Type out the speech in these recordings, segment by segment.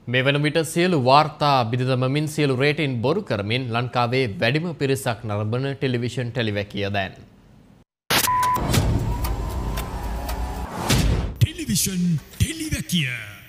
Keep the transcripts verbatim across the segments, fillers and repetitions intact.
මේ වන විට සියලු වාර්තා බිඳදමමින් සියලු රේටින් බොරු කරමින් ලංකාවේ වැඩිම පිරිසක් නරඹන ටෙලිවිෂන් ටෙලිවැකිය දැන්. ටෙලිවිෂන් ටෙලිවැකිය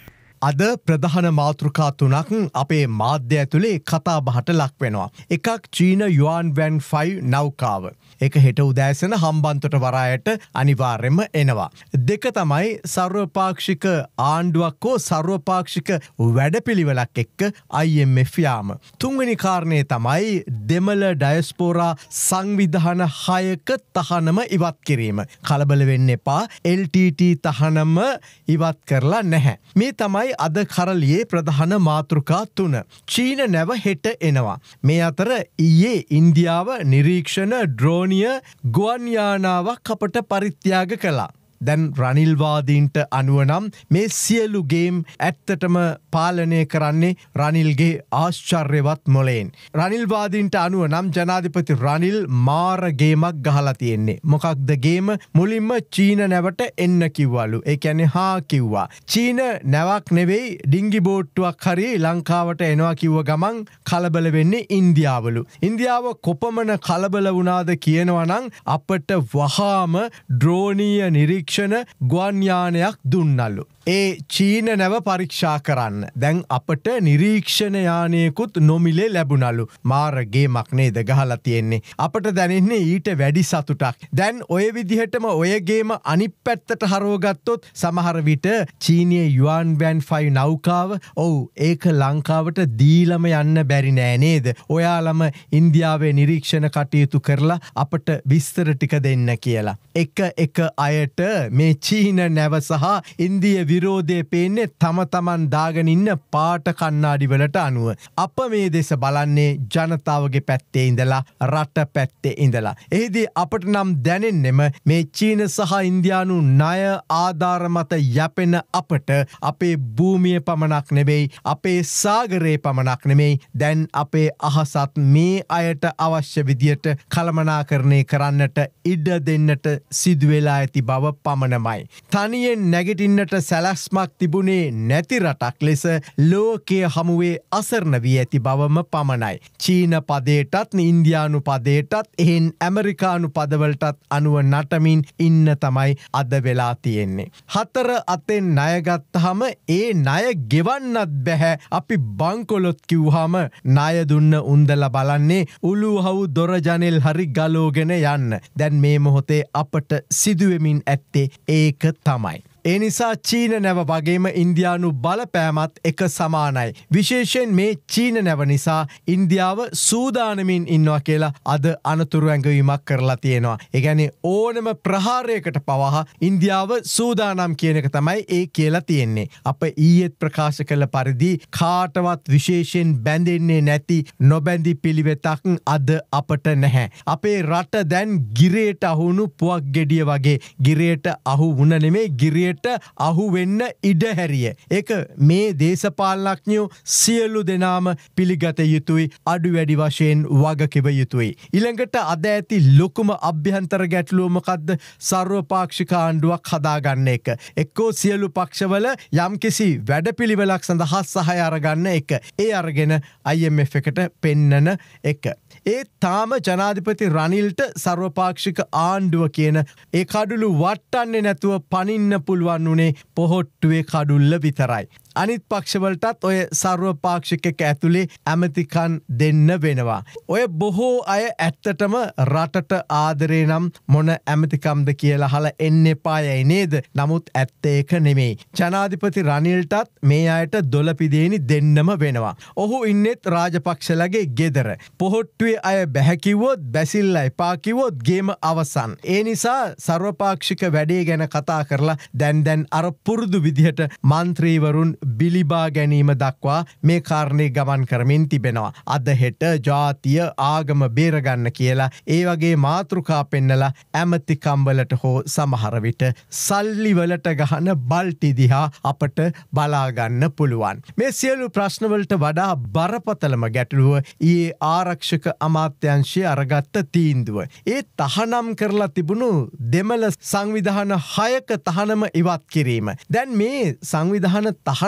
අද ප්‍රධාන මාතෘකා තුනක් අපේ මාධ්‍ය ඇතුලේ කතා බහට ලක් වෙනවා. එකක් චීන යුවන් වැන් ෆයිව් නෞකාව. ඒක හෙට උදෑසන හම්බන්තොට වරායට අනිවාර්යයෙන්ම එනවා. දෙක තමයි සර්වපාක්ෂික ආණ්ඩුවක් හෝ සර්වපාක්ෂික වැඩපිළිවෙලක් එක්ක I M F යාම. තුන්වෙනි කාරණේ තමයි දෙමළ ඩයස්පෝරා සංවිධාන හයක තහනම ඉවත් කිරීම. කලබල වෙන්න එපා. L T T තහනම ඉවත් කරලා නැහැ. මේ තමයි අද කරලියේ ප්‍රධාන මාතෘකා තුන. චීන නැව හෙට එනවා. මේ අතර ඊයේ ඉන්දියාව නිරීක්ෂණ ඩ්‍රෝනිය ගුවන් යානාවක් අපට පරිත්‍යාග කළා. දැන් රනිල්වාදීන්ට අනුව නම් මේ සියලු ගේම් ඇත්තටම පාලනය කරන්නේ රනිල්ගේ ආශ්චර්යවත් මොලෙන්. රනිල්වාදීන්ට අනුව නම් ජනාධිපති රනිල් මාර ගේමක් ගහලා තියෙන්නේ. මොකක්ද ගේම? මුලින්ම චීන නැවට එන්න කිව්වලු. ඒ කියන්නේ හා කිව්වා. චීන නැවක් නෙවෙයි ඩිංගි බෝට්ටුවක් හරි ලංකාවට එනවා කිව්ව ගමන් කලබල වෙන්නේ ඉන්දියාවලු. ඉන්දියාව කොපමණ කලබල වුණාද කියනවා නම් අපට වහාම ඩ්‍රෝනීය නිරීක්ෂණ ගුවන් යානයක් දුන්නලු. ඒ චීන නැව පරීක්ෂා කරන්න. දැන් අපට නිරීක්ෂණ යානයකුත් නොමිලේ ලැබුණලු. මාර ගේමක් නේද ගහලා තියෙන්නේ. අපට දැනෙන්නේ ඊට වැඩි සතුටක්. දැන් ඔය විදිහටම ඔය ගේම අනිත් පැත්තට හරවගත්තොත් සමහර විට චීනීය යුවන් වැන් ෆයිව් නෞකාව ඔව් ඒක ලංකාවට දීලම යන්න බැරි නෑ නේද? ඔයාලම ඉන්දියාවේ නිරීක්ෂණ කටයුතු කරලා අපට විස්තර ටික දෙන්න කියලා. එක එක අයට මේ චීන නැව සහ ඉන්දිය විරෝධය පේන්නේ තම තමන් දාගෙන ඉන්න පාට කණ්ණාඩි වලට අනුව. අප මේ දෙස බලන්නේ ජනතාවගේ පැත්තේ ඉඳලා රට පැත්තේ ඉඳලා. එහිදී අපට නම් දැනෙන්නෙම මේ චීන සහ ඉන්දියානු ණය ආධාර මත යැපෙන අපට අපේ භූමිය පමණක් නෙවෙයි අපේ සාගරේ පමණක් නෙමෙයි දැන් අපේ අහසත් මේ අයට අවශ්‍ය විදියට කළමනාකරණය කරන්නට ඉඩ දෙන්නට සිදුවෙලා ඇති බව පමණමයි. තනියෙන් නැගිටින්නට සැලැස්මක් තිබුණේ නැති රටක් ලෙස ලෝකයේ හමුවේ අසරණ වී ඇති බවම පමණයි. චීන පදයටත් ඉන්දියානු පදයටත් එහෙන් ඇමරිකානු පදවලටත් අනුව නටමින් ඉන්න තමයි අද වෙලා තියෙන්නේ. හතර අතෙන් ණය ගත්තහම ඒ ණය ගෙවන්නත් බැහැ. අපි බංකොලොත් කිව්වහම ණය දුන්න උන්දලා බලන්නේ උළුහව් දොර ජනෙල් හරි ගලෝගෙන යන්න. දැන් මේ මොහොතේ අපට සිදුවෙමින් ඇත්තේ ඒක තමයි. ඒ නිසා චීන නැව වගේම ඉන්දියානු බලපෑමත් එක සමානයි. විශේෂයෙන් මේ චීන නැව නිසා ඉන්දියාව සූදානමින් ඉන්නවා කියලා අද අනතුරු ඇඟවීමක් කරලා තියෙනවා. ඒ කියන්නේ ඕනම ප්‍රහාරයකට පවා ඉන්දියාව සූදානම් කියන එක තමයි ඒ කියලා තියෙන්නේ. අප ඊයේත් ප්‍රකාශ කළ පරිදි කාටවත් විශේෂයෙන් බැඳෙන්නේ නැති නොබැඳි පිළිවෙතක් අද අපට නැහැ. අපේ රට දැන් ගිරේට අහුණු පුවක් ගෙඩිය වගේ. ගිරේට අහු වුණ නෙමේ ගිරේට අහු වෙන්න ඉඩ හැරිය. ඒක මේ දේශපාලනඥයෝ සියලු දෙනාම පිළිගත යුතුයි. අඩු වැඩි වශයෙන් වගකිව යුතුයි. ඊළඟට අද ඇති ලොකුම අභ්‍යන්තර ගැටලුව මොකද්ද? සර්වපාක්ෂික ආණ්ඩුවක් හදාගන්න එක. එක්කෝ සියලු පක්ෂවල යම්කිසි වැඩපිළිවෙලක් සඳහා සහාය අරගන්න එක. ඒ අරගෙන I M F එකට පෙන්නන එක. ඒ තාම ජනාධිපති රනිල්ට සර්වපාක්ෂික ආණ්ඩුව කියන ඒ කඩුළු වට්ටන්නේ නැතුව පනින්න පුළුවන් වුණේ පොහොට්ටුවේ කඩුල්ල විතරයි. අනිත් පක්ෂවලටත් ඔය සර්වපාක්ෂිකක ඇතුලේ ඇමතිකන් දෙන්න වෙනවා. ඔය බොහෝ අය ඇත්තටම රටට ආදරේ නම් මොන ඇමතිකම්ද කියලා අහලා එන්න එපායයි නේද? නමුත් ඇත්ත ඒක නෙමෙයි. ජනාධිපති රනිල්ටත් මේ අයට දොළපිදේනි දෙන්නම වෙනවා. ඔහු ඉන්නෙත් රාජපක්ෂලගේ ගෙදර. පොහොට්ටුවේ අය බැහැ කිව්වොත් බැසිල්ලා එපා කිව්වොත් ගේම අවසන්. ඒ නිසා සර්වපාක්ෂික වැඩේ ගැන කතා කරලා දැන් දැන් අර පුරුදු විදිහට മന്ത്രിවරුන් බිලිබා ගැනීම දක්වා මේ කාරණේ ගමන් කරමින් තිබෙනවා. අද හෙට ජාතිය ආගම බේරගන්න කියලා ඒ වගේ මාතෘකා පෙන්නලා ඇමතිකම්වලට හෝ සමහර විට සල්ලි වලට ගහන බල්ටි දිහා අපට බලා ගන්න පුළුවන්. මේ සියලු ප්‍රශ්න වලට වඩා බරපතලම ගැටලුව ඊයේ ආරක්ෂක අමාත්‍යාංශය අරගත්ත තීන්දුව. ඒ තහනම් කරලා තිබුණු දෙමළ සංවිධාන හයක තහනම ඉවත් කිරීම. දැන් මේ සංවිධාන තහනම්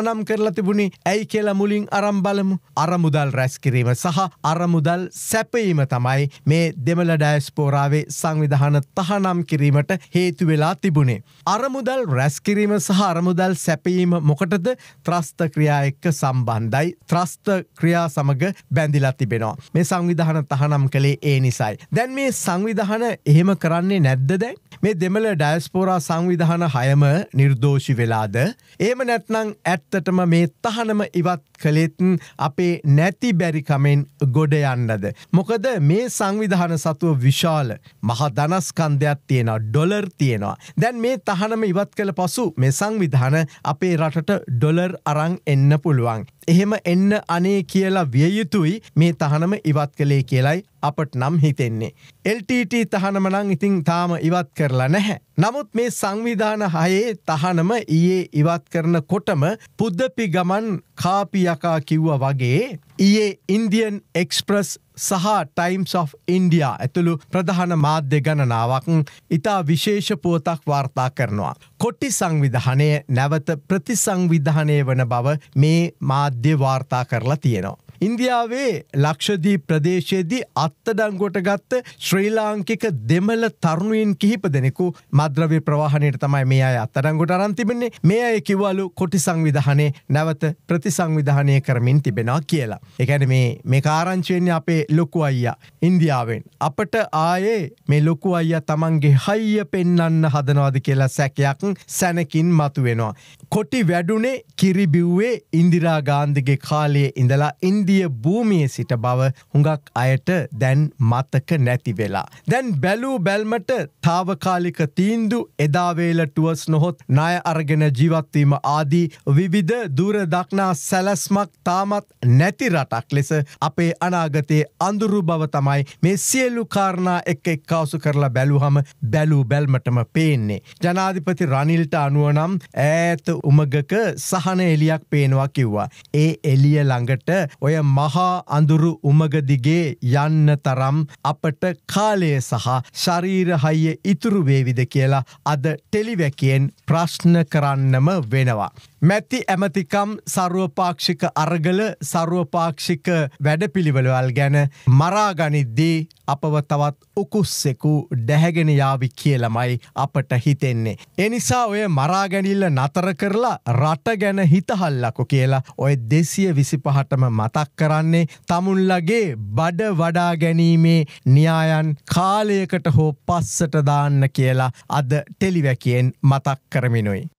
තහනම් කරලා තිබුණේ ඇයි කියලා මුලින් අරන් බලමු. අරමුදල් රැස් කිරීම සහ අරමුදල් සැපීම තමයි මේ දෙමළ ඩයස්පෝරාවේ සංවිධාන තහනම් කිරීමට හේතු වෙලා තිබුණේ. අරමුදල් රැස් කිරීම සහ අරමුදල් සැපීම මොකටද? ත්‍රස්ත ක්‍රියා එක්ක සම්බන්ධයි. ත්‍රස්ත ක්‍රියා සමග බැඳිලා තිබෙනවා. මේ සංවිධාන තහනම් කළේ ඒ නිසයි. දැන් මේ සංවිධාන එහෙම කරන්නේ නැද්ද දැන්? මේ දෙමළ ඩයස්පෝරා සංවිධාන හයම නිර්දෝෂි වෙලාද? එහෙම නැත්නම් ඇත්තටම මේ තහනම ඉවත් කළෙත් අපේ නැති බැරි කමෙන් ගොඩ යන්නද? මොකද මේ සංවිධාන සතුව විශාල මහ ධනස්කන්ධයක් තියෙනවා, ඩොලර් තියෙනවා. දැන් මේ තහනම ඉවත් කළ පසු මේ සංවිධාන අපේ රටට ඩොලර් අරන් එන්න පුළුවන්. එහෙම එන්න අනේ කියලා විය යුතුයි මේ තහනම ඉවත් කළේ කියලයි අපට නම් හිතෙන්නේ. එල් ටී ටී තහනම නම් ඉතින් තාම ඉවත් කරලා නැහැ. නමුත් මේ සංවිධාන හයේ තහනම ඊයේ ඉවත් කරනකොටම පුද්දපි ගමන් කාපි යකා කිව්වා වගේ ඊයේ ඉන්දියන් එක්ස්ප්‍රස් සහ ටයිම්ස් of ඉන්ඩියා ඇතුළු ප්‍රධාන මාධ්‍ය ගණනාවක් ඉතා විශේෂ පුවතක් වාර්තා කරනවා. කොටි සංවිධානය නැවත ප්‍රතිසංවිධානය වන බව මේ මාධ්‍ය වාර්තා කරලා තියෙනවා. ඉන්දියාවේ ලක්ෂදීප් ප්‍රදේශයේදී අත්අඩංගුවට ගත්ත ශ්‍රී ලාංකික දෙමළ තරුණයින් කිහිප දෙනෙකු මද්‍රව්‍ය ප්‍රවාහනයට තමයි මේ අය අත්අඩංගුවට අරන් තිබෙන්නේ. මේ අය කිව්වලු කොටි සංවිධානයේ නැවත ප්‍රතිසංවිධානය කරමින් තිබෙනවා කියලා. ඒ කියන්නේ මේ මේ කාරණා වෙන්නේ අපේ ලොකු අයියා ඉන්දියාවෙන්. අපට ආයේ මේ ලොකු අයියා තමන්ගේ හයිය පෙන්වන්න හදනවාද කියලා සැකයක් සැනකින් මතුවෙනවා. කොටි වැඩුණේ කිරිබිව්වේ ඉන්දිරා ගාන්ධිගේ කාලයේ ඉඳලා ඉන්දිය භූමියේ සිට බව හුඟක් අයට දැන් මතක නැති වෙලා. දැන් බැලූ බැල්මට තාවකාලික තීන්දු එදා වේල ටුවර්ස් නොහොත් ණය අරගෙන ජීවත්වීම ආදී විවිධ දුර දක්නා සැලැස්මක් තාමත් නැති රටක් ලෙස අපේ අනාගතයේ අඳුරු බව තමයි මේ සියලු කාරණා එක්ක එක්කාසු කරලා බැලුවහම බැලූ බැල්මටම පේන්නේ. ජනාධිපති රනිල්ට අනුව නම් ඈත උමගක සහන එලියක් පේනවා කිව්වා. ඒ එලිය ළඟට ඔය මහා අඳුරු උමග දිගේ යන්න තරම් අපට කාලය සහ ශරීර හයිය ඉතුරු වේවිද කියලා අද ටෙලිවැකියෙන් ප්‍රශ්න කරන්නම වෙනවා. මැති ඇමතිකම් සර්වපාක්ෂික අරගල සර්වපාක්ෂික වැඩපිළිවෙළවල් ගැන මරාගනිද්දී අපව තවත් උකුස්සෙකු ඩැහැගෙන යාවි කියලමයි අපට හිතෙන්නේ. එනිසා ඔය මරාගැනිල්ල නතර කරලා රට ගැන හිතහල්ලකු කියලා ඔය දෙසිය විසිපහටම මතක් කරන්නේ තමුන්ලගේ බඩ වඩා ගැනීමේ න්‍යායන් කාලයකට හෝ පස්සට දාන්න කියලා අද ටෙලිවැකියෙන් මතක් කරමිනුයි.